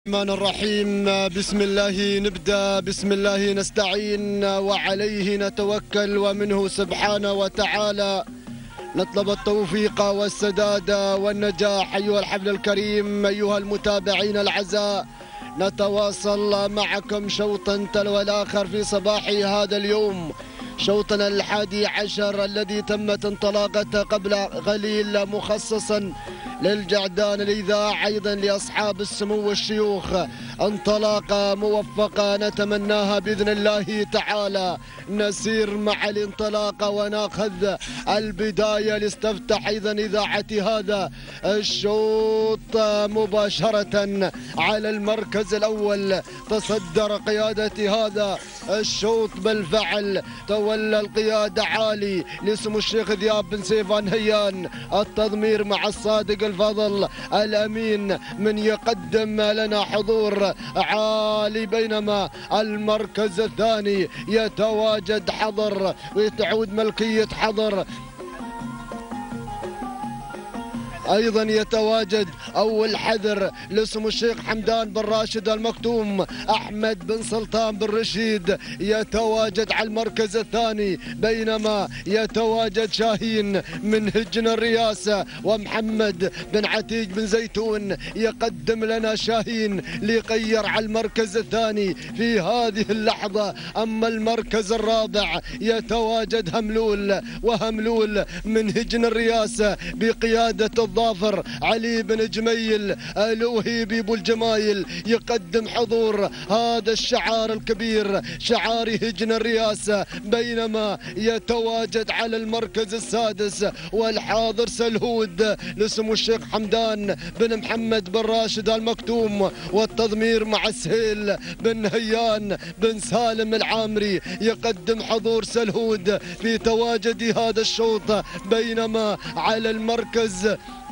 الرحمن الرحيم. بسم الله نبدأ، بسم الله نستعين، وعليه نتوكل، ومنه سبحانه وتعالى نطلب التوفيق والسداد والنجاح. أيها الحفل الكريم، أيها المتابعين الأعزاء، نتواصل معكم شوطا تلو الآخر في صباح هذا اليوم، شوطنا 11 الذي تمت انطلاقته قبل قليل مخصصا للجعدان الإذاعة، أيضا لأصحاب السمو والشيوخ. انطلاقة موفقة نتمناها بإذن الله تعالى. نسير مع الانطلاقة وناخذ البداية لاستفتح أيضا إذاعة هذا الشوط مباشرة على المركز الأول. تصدر قيادة هذا الشوط بالفعل، تولى القيادة عالي لسمو الشيخ ذياب بن سيفان هيان. التضمير مع الصادق الفضل الأمين من يقدم لنا حضور عالي، بينما المركز الثاني يتواجد حضر وتعود ملكية حضر. أيضا يتواجد أول حذر لسمو الشيخ حمدان بن راشد المكتوم. أحمد بن سلطان بن رشيد يتواجد على المركز الثاني، بينما يتواجد شاهين من هجن الرياسة، ومحمد بن عتيج بن زيتون يقدم لنا شاهين ليغير على المركز الثاني في هذه اللحظة. أما المركز الرابع يتواجد هملول، وهملول من هجن الرياسة بقيادة الظافر علي بن جميل الوهيبي ابو الجمايل يقدم حضور هذا الشعار الكبير، شعار هجن الرياسة. بينما يتواجد على المركز السادس والحاضر سلهود لسمو الشيخ حمدان بن محمد بن راشد المكتوم، والتضمير مع سهيل بن هيان بن سالم العامري يقدم حضور سلهود في تواجد هذا الشوط. بينما على المركز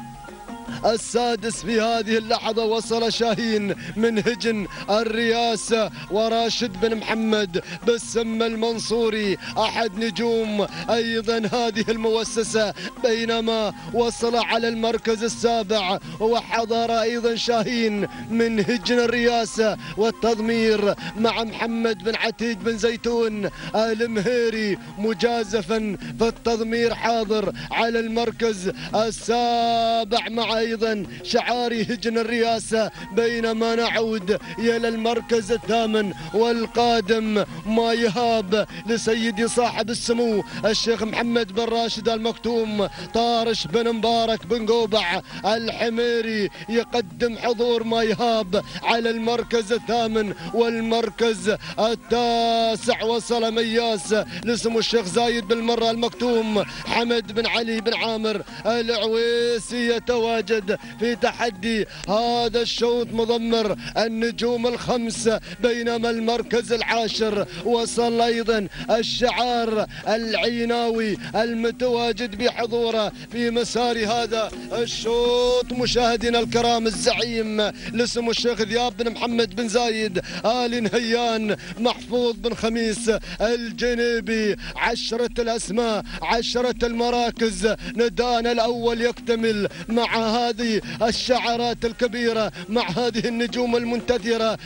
السادس في هذه اللحظة وصل شاهين من هجن الرياسة، وراشد بن محمد بالسم المنصوري أحد نجوم أيضا هذه المؤسسة. بينما وصل على المركز السابع وحضر أيضا شاهين من هجن الرياسة، والتضمير مع محمد بن عتيج بن زيتون المهيري مجازفا فالتضمير حاضر على المركز السابع مع أيضا شعاري هجن الرياسة. بينما نعود إلى المركز الثامن والقادم ما يهاب لسيدي صاحب السمو الشيخ محمد بن راشد المكتوم. طارش بن مبارك بن قوبع الحميري يقدم حضور ما يهاب على المركز الثامن. والمركز التاسع وصل مياس لسمو الشيخ زايد بن مرة المكتوم. حمد بن علي بن عامر العويسي يتواجد في تحدي هذا الشوط مضمر النجوم الخمس. بينما المركز العاشر وصل أيضا الشعار العيناوي المتواجد بحضوره في مسار هذا الشوط. مشاهدينا الكرام، الزعيم لسمو الشيخ ذياب بن محمد بن زايد آل نهيان محفوظ بن خميس الجنيبي. 10 الأسماء، 10 المراكز. ندانا الأول يكتمل مع هذه الشعارات الكبيرة، مع هذه النجوم المنتثرة.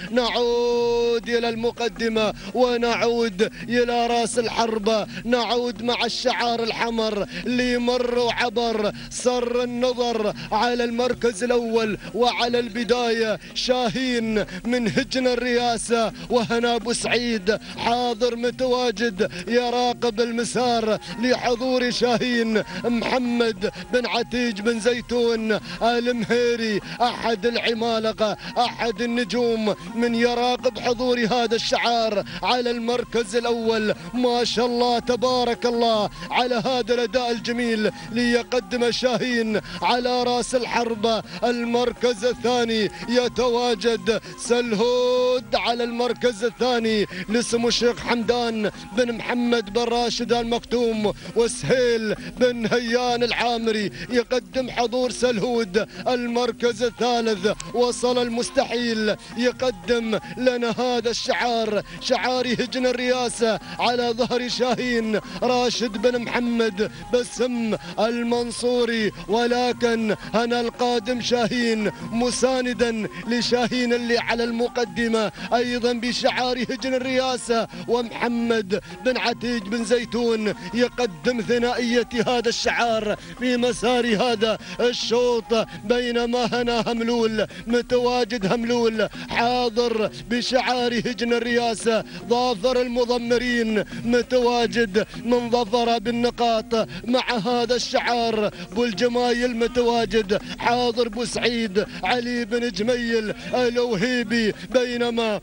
نعود إلى المقدمة ونعود إلى رأس الحربة، نعود مع الشعار الحمر اللي مر وعبر. صر النظر على المركز الأول وعلى البداية شاهين من هجن الرياسة، وهنا أبو سعيد حاضر متواجد يراقب المسار لحضور شاهين. محمد بن عتيج بن زيتون المهيري أحد العمالقة، أحد النجوم من يراقب حضور هذا الشعار على المركز الأول. ما شاء الله تبارك الله على هذا الأداء الجميل ليقدم شاهين على رأس الحربة. المركز الثاني يتواجد سلهود على المركز الثاني لسمو الشيخ حمدان بن محمد بن راشد المكتوم، وسهيل بن هيان العامري يقدم حضور سلهود سلهود المركز الثالث. وصل المستحيل يقدم لنا هذا الشعار، شعار يهجن الرياسة على ظهر شاهين راشد بن محمد باسم المنصوري، ولكن هنا القادم شاهين مساندا لشاهين اللي على المقدمة أيضا بشعار يهجن الرياسة. ومحمد بن عتيج بن زيتون يقدم ثنائية هذا الشعار في مسار هذا الشوط، بينما هنا هملول متواجد، هملول حاضر بشعار هجن الرياسة. ظافر المضمرين متواجد من ظفر بالنقاط مع هذا الشعار. بوالجمايل متواجد حاضر، بوسعيد علي بن جميل الوهيبي، بينما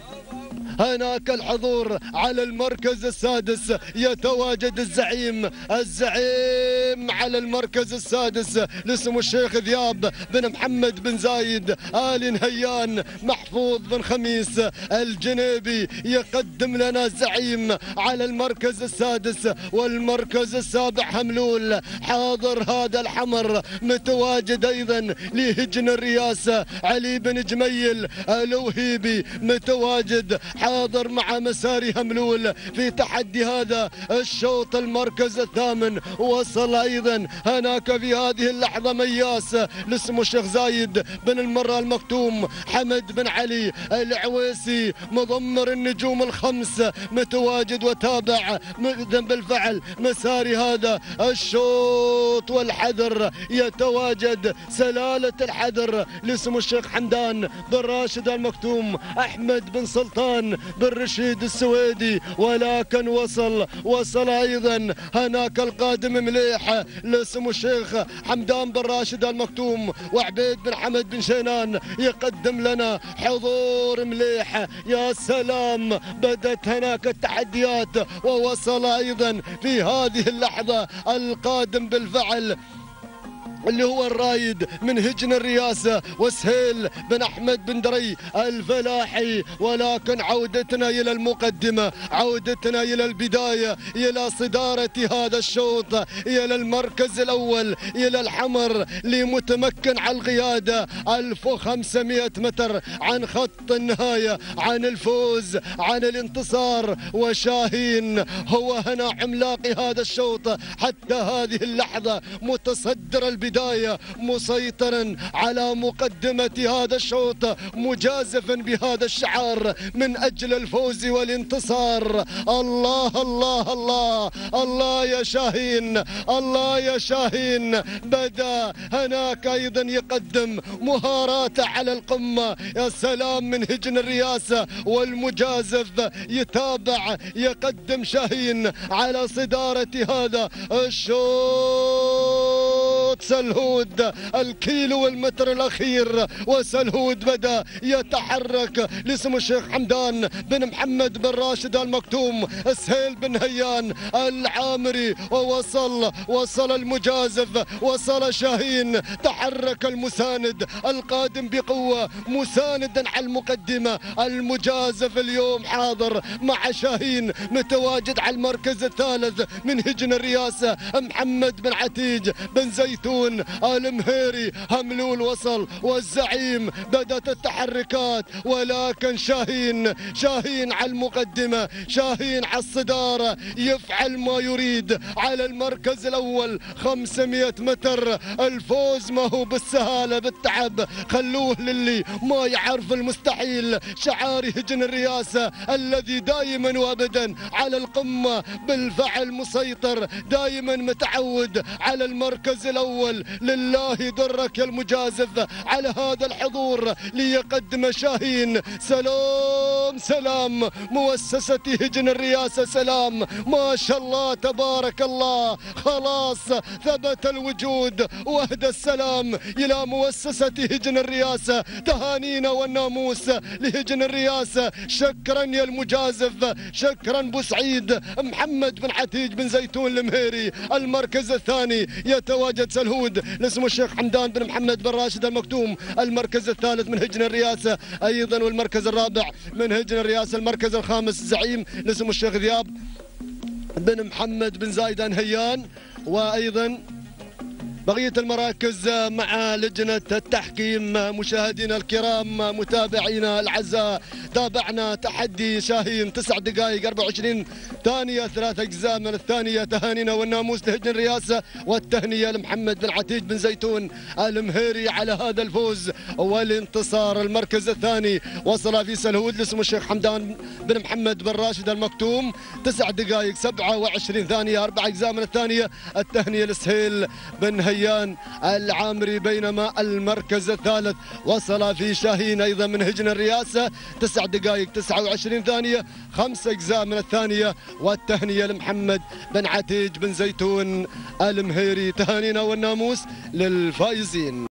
هناك الحضور على المركز السادس يتواجد الزعيم على المركز السادس لسمو الشيخ ذياب بن محمد بن زايد آل نهيان محفوظ بن خميس الجنيبي يقدم لنا زعيم على المركز السادس. والمركز السابع هملول حاضر، هذا الحمر متواجد أيضا لهجن الرياسة. علي بن جميل الوهيبي متواجد حاضر مع مساري هملول في تحدي هذا الشوط. المركز الثامن وصل أيضا هناك في هذه اللحظة مياس لسمو الشيخ زايد بن المرة المكتوم حمد بن علي العويسي مضمر النجوم الخمس متواجد وتابع بالفعل مساري هذا الشوط. والحذر يتواجد سلالة الحذر لسمو الشيخ حمدان بن راشد المكتوم أحمد بن سلطان بن رشيد السويدي، ولكن وصل أيضا هناك القادم مليح لسمو الشيخ حمدان بن راشد المكتوم وعبيد بن حمد بن شينان يقدم لنا حضور مليح. يا سلام، بدت هناك التحديات. ووصل أيضا في هذه اللحظة القادم بالفعل اللي هو الرايد من هجن الرياسة وسهيل بن أحمد بن دري الفلاحي. ولكن عودتنا إلى المقدمة، عودتنا إلى البداية، إلى صدارة هذا الشوط، إلى المركز الأول، إلى الحمر لمتمكن على القيادة 1500 متر عن خط النهاية، عن الفوز، عن الانتصار. وشاهين هو هنا عملاق هذا الشوط حتى هذه اللحظة، متصدر البداية، مسيطرا على مقدمة هذا الشوط، مجازفا بهذا الشعار من أجل الفوز والانتصار. الله الله الله الله يا شاهين، الله يا شاهين. بدأ هناك أيضا يقدم مهاراته على القمة. يا سلام من هجن الرياسة والمجازف يتابع، يقدم شاهين على صدارة هذا الشوط. سلهود الكيلو والمتر الأخير، وسلهود بدأ يتحرك لسمو الشيخ حمدان بن محمد بن راشد المكتوم سهيل بن هيان العامري. ووصل المجازف، وصل شاهين، تحرك المساند القادم بقوة مساندا على المقدمة. المجازف اليوم حاضر مع شاهين متواجد على المركز الثالث من هجن الرياسة. محمد بن عتيج بن زيتون المهيري هملول وصل، والزعيم بدأت التحركات. ولكن شاهين على المقدمة، شاهين على الصدارة، يفعل ما يريد على المركز الأول 500 متر. الفوز ما هو بالسهالة، بالتعب. خلوه للي ما يعرف المستحيل. شعار هجن الرياسة الذي دائما وابدا على القمة بالفعل مسيطر، دائما متعود على المركز الأول. لله درك يا المجازف على هذا الحضور ليقدم شاهين. سلام مؤسسة هجن الرياسة، سلام ما شاء الله تبارك الله. خلاص ثبت الوجود، واهدى السلام إلى مؤسسة هجن الرياسة. تهانينا والناموس لهجن الرياسة. شكرا يا المجازف، شكرا بوسعيد محمد بن عتيج بن زيتون المهيري. المركز الثاني يتواجد سلهود لسمو الشيخ حمدان بن محمد بن راشد المكتوم. المركز الثالث من هجن الرياسة أيضا، والمركز الرابع من هجن الرياسة. المركز الخامس زعيم لسمو الشيخ ذياب بن محمد بن زايد هيان. وأيضا بقية المراكز مع لجنة التحكيم. مشاهدينا الكرام، متابعينا الأعزاء، تابعنا تحدي شاهين 9 دقائق 24 ثانية 3 أجزاء من الثانية. تهانينا والناموس لهجن الرئاسة، والتهنئة لمحمد بن عتيج بن زيتون المهيري على هذا الفوز والانتصار. المركز الثاني وصل في سلهود لاسم الشيخ حمدان بن محمد بن راشد المكتوم 9 دقائق 27 ثانية 4 أجزاء من الثانية. التهنئة لسهيل بن هيان العامري. بينما المركز الثالث وصل في شاهين أيضا من هجن الرئاسة 9 دقائق 29 ثانية 5 أجزاء من الثانية. والتهنئة لمحمد بن عتيج بن زيتون المهيري. تهانينا والناموس للفائزين.